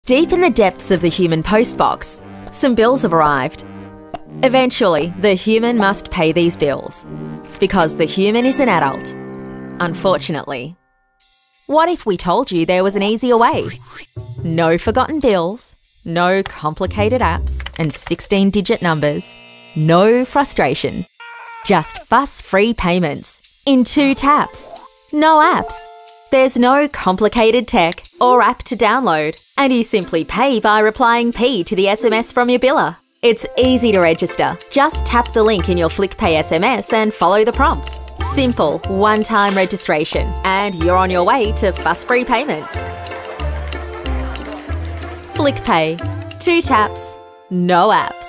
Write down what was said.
Deep in the depths of the human postbox, some bills have arrived. Eventually, the human must pay these bills, because the human is an adult, unfortunately. What if we told you there was an easier way? No forgotten bills, no complicated apps and 16-digit numbers, no frustration. Just fuss-free payments in 2 taps. No apps. There's no complicated tech or app to download, and you simply pay by replying P to the SMS from your biller. It's easy to register. Just tap the link in your FlickPay SMS and follow the prompts. Simple, one-time registration, and you're on your way to fuss-free payments. FlickPay. 2 taps, no app.